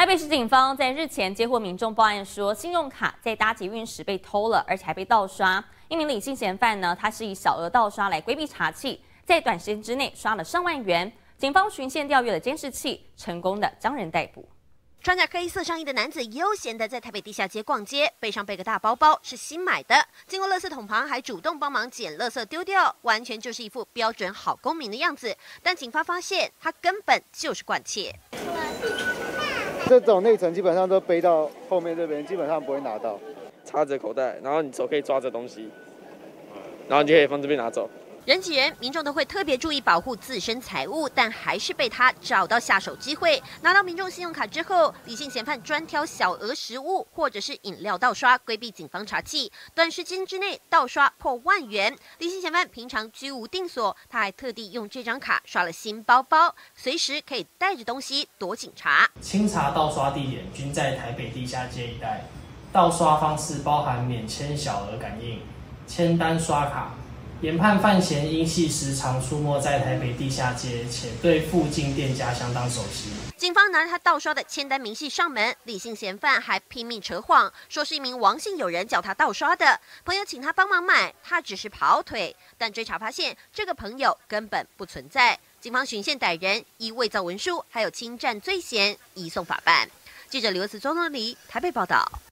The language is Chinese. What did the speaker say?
台北市警方在日前接获民众报案说，信用卡在搭捷运时被偷了，而且还被盗刷。一名李姓嫌犯呢，他是以小额盗刷来规避查缉，在短时间之内刷了上万元。警方循线调阅了监视器，成功的将人逮捕。 穿着黑色上衣的男子悠闲地在台北地下街逛街，背上背个大包包，是新买的。经过垃圾桶旁，还主动帮忙捡垃圾丢掉，完全就是一副标准好公民的样子。但警方发现他根本就是惯窃。 这种内层基本上都背到后面这边，基本上不会拿到。 插着口袋，然后你手可以抓着东西，然后你就可以从这边拿走。 人挤人，民众都会特别注意保护自身财物，但还是被他找到下手机会。拿到民众信用卡之后，李姓嫌犯专挑小额食物或者是饮料盗刷，规避警方查缉。短时间之内盗刷破万元。李姓嫌犯平常居无定所，他还特地用这张卡刷了新包包，随时可以带着东西躲警察。 清查盗刷地点均在台北地下街一带，盗刷方式包含免签小额感应、签单刷卡。 研判犯嫌因系时常出没在台北地下街，且对附近店家相当熟悉。 警方拿他盗刷的签单明细上门，李姓嫌犯还拼命扯谎，说是一名王姓友人叫他盗刷的，朋友请他帮忙买，他只是跑腿。但追查发现，这个朋友根本不存在。警方循线逮人，依伪造文书还有侵占罪嫌移送法办。记者刘子庄台北报道。